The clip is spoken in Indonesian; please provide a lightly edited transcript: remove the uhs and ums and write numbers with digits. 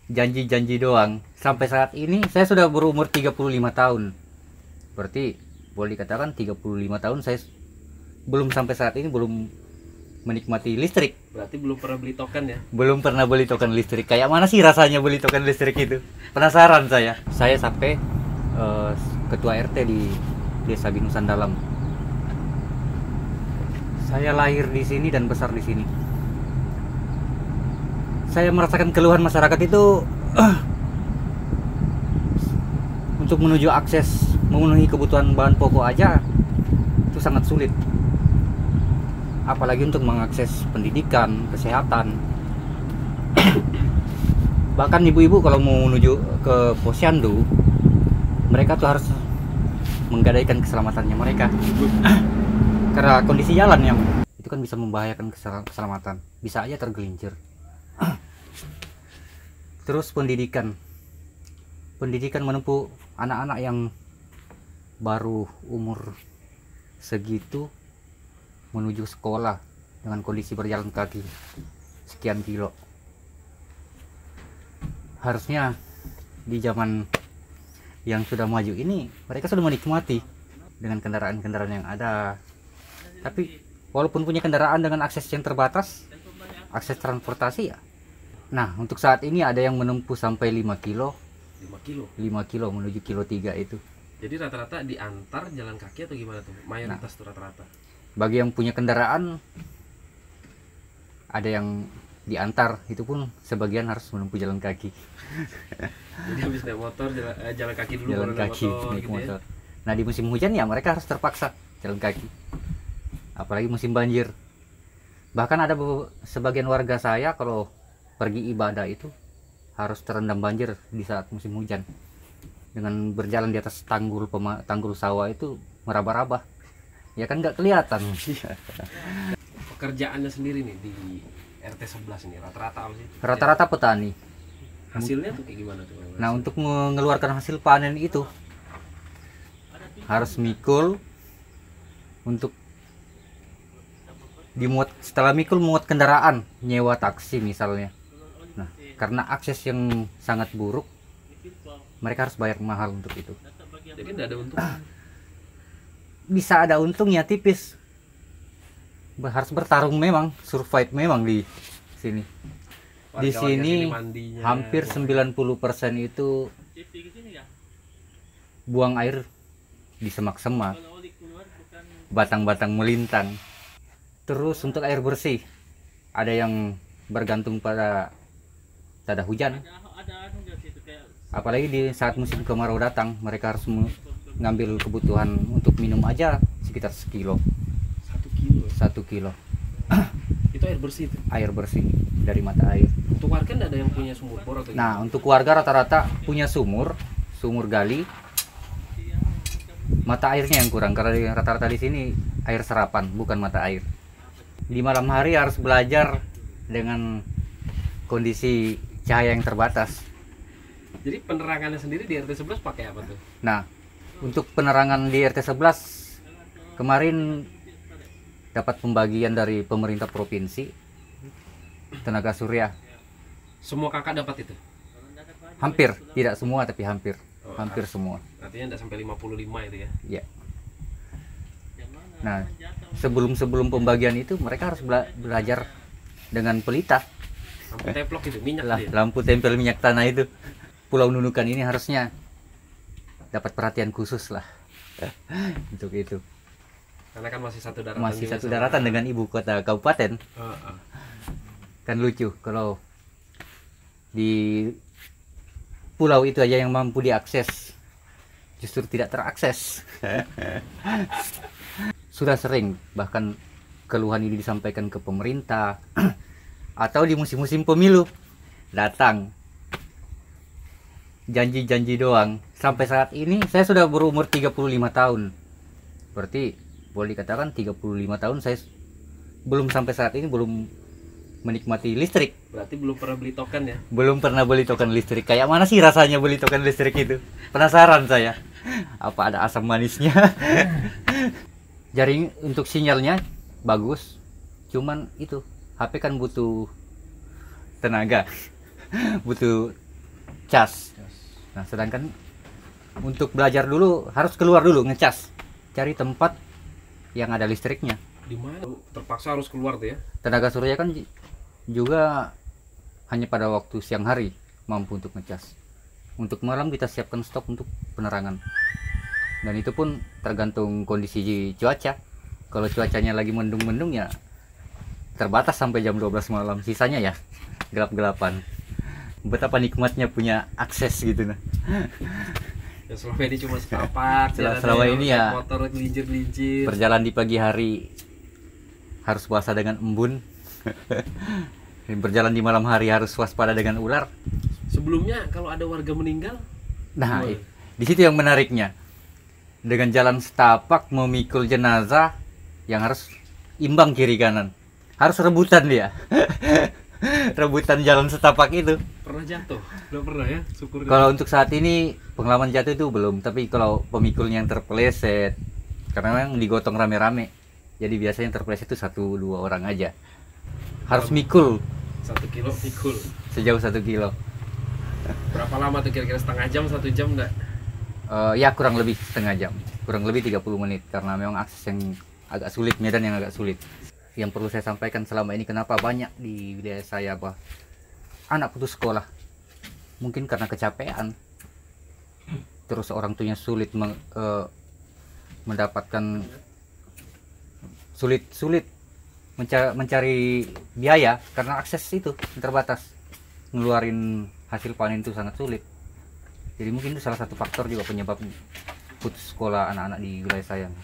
janji-janji doang. Sampai saat ini saya sudah berumur 35 tahun. Berarti boleh dikatakan 35 tahun saya belum sampai saat ini belum menikmati listrik. Berarti belum pernah beli token ya? Belum pernah beli token listrik. Kayak mana sih rasanya beli token listrik itu? Penasaran saya. Saya sampai ketua RT di Desa Binusan Dalam. Saya lahir di sini dan besar di sini. Saya merasakan keluhan masyarakat itu untuk menuju akses memenuhi kebutuhan bahan pokok aja itu sangat sulit. Apalagi untuk mengakses pendidikan, kesehatan. Bahkan ibu-ibu kalau mau menuju ke posyandu, mereka tuh harus menggadaikan keselamatannya mereka. Karena kondisi jalan yang itu kan bisa membahayakan keselamatan, bisa aja tergelincir. Terus pendidikan menempuh anak-anak yang baru umur segitu menuju sekolah dengan kondisi berjalan kaki sekian kilo. Harusnya di zaman yang sudah maju ini mereka sudah menikmati dengan kendaraan-kendaraan yang ada. Tapi walaupun punya kendaraan dengan akses yang terbatas, akses transportasi ya. Nah, untuk saat ini ada yang menempuh sampai 5 kilo. 5 kilo menuju kilo 3 itu. Jadi rata-rata diantar jalan kaki atau gimana tuh? Mayoritas tuh rata-rata. Bagi yang punya kendaraan ada yang diantar, itu pun sebagian harus menempuh jalan kaki. Jadi habis naik motor jalan kaki dulu, Jalan baru kaki naik gitu motor. ya. Nah, di musim hujan ya mereka harus terpaksa jalan kaki. Apalagi musim banjir. Bahkan ada sebagian warga saya kalau pergi ibadah itu harus terendam banjir di saat musim hujan. Dengan berjalan di atas tanggul sawah itu meraba-raba. Ya kan nggak kelihatan. Pekerjaannya sendiri nih di RT 11 ini rata-rata apa sih? Rata-rata petani. Hasilnya tuh kayak gimana tuh? Nah, untuk mengeluarkan hasil panen itu harus mikul, untuk dimuat, setelah mikul muat kendaraan, nyewa taksi misalnya. Nah, karena akses yang sangat buruk, mereka harus bayar mahal untuk itu. Jadi nggak ada untung. Bisa ada untungnya tipis. Harus bertarung memang, survive memang di sini. Di sini hampir 90% itu buang air di semak-semak, batang-batang melintang. Terus untuk air bersih, ada yang bergantung pada tada hujan. Apalagi di saat musim kemarau datang, mereka harus mengambil kebutuhan untuk minum aja sekitar sekilo. 1 kilo. Itu air bersih itu? Air bersih dari mata air. Untuk warga nggak ada yang punya sumur bor atau gimana? Nah, untuk warga rata-rata punya sumur gali. Mata airnya yang kurang karena rata-rata di sini air serapan, bukan mata air. Di malam hari harus belajar dengan kondisi cahaya yang terbatas. Jadi penerangannya sendiri di RT 11 pakai apa tuh? Nah, untuk penerangan di RT 11 kemarin dapat pembagian dari pemerintah provinsi tenaga surya. Semua kakak dapat itu? Hampir, tidak semua tapi hampir. Oh, Hampir semua. Artinya nggak sampai 55 itu ya? Ya. Nah, sebelum pembagian itu mereka harus belajar dengan pelita. Lampu teplok itu, minyak Lah, dia. lampu tempel minyak tanah itu. Pulau Nunukan ini harusnya dapat perhatian khusus lah untuk itu. Karena kan masih satu daratan. Masih satu daratan dengan ibu kota kabupaten. Kan lucu kalau di pulau itu aja yang mampu diakses justru tidak terakses. Sudah sering bahkan keluhan ini disampaikan ke pemerintah atau di musim-musim pemilu datang janji-janji doang. Sampai saat ini saya sudah berumur 35 tahun. Berarti boleh dikatakan 35 tahun saya belum sampai saat ini belum menikmati listrik. Berarti belum pernah beli token ya? Belum pernah beli token listrik. Kayak mana sih rasanya beli token listrik itu? Penasaran saya. Apa ada asam manisnya? Jaring untuk sinyalnya bagus. Cuman itu HP kan butuh tenaga. Butuh cas. Nah, sedangkan untuk belajar dulu harus keluar dulu ngecas, cari tempat yang ada listriknya. Di mana terpaksa harus keluar tuh ya? Tenaga surya kan juga hanya pada waktu siang hari mampu untuk ngecas. Untuk malam kita siapkan stok untuk penerangan. Dan itu pun tergantung kondisi cuaca. Kalau cuacanya lagi mendung-mendung ya terbatas sampai jam 12 malam. Sisanya ya gelap-gelapan. Betapa nikmatnya punya akses gitu nah. Ya selama ini cuma setapak. Selama ini ya motor gelincir-gelincir. berjalan di pagi hari harus puasa dengan embun. Berjalan di malam hari harus waspada dengan ular. Sebelumnya kalau ada warga meninggal, Nah, gimana? di situ yang menariknya. Dengan jalan setapak memikul jenazah yang harus imbang kiri kanan. Harus rebutan dia. Rebutan jalan setapak itu. Pernah jatuh? Belum pernah ya? Syukur. Kalau untuk saat ini pengalaman jatuh itu belum, tapi kalau pemikulnya yang terpeleset karena memang digotong rame-rame. Jadi biasanya yang terpeleset itu 1-2 orang aja. Harus mikul 1 kilo pikul. sejauh 1 kilo. Berapa lama tuh kira-kira, setengah jam, 1 jam enggak? Ya kurang lebih setengah jam, kurang lebih 30 menit karena memang akses yang agak sulit, medan yang agak sulit. Yang perlu saya sampaikan selama ini kenapa banyak di wilayah saya anak putus sekolah, mungkin karena kecapean, terus orang tuanya sulit mendapatkan sulit mencari biaya karena akses itu terbatas, ngeluarin hasil panen itu sangat sulit. Jadi mungkin itu salah satu faktor juga penyebab putus sekolah anak-anak di wilayah saya.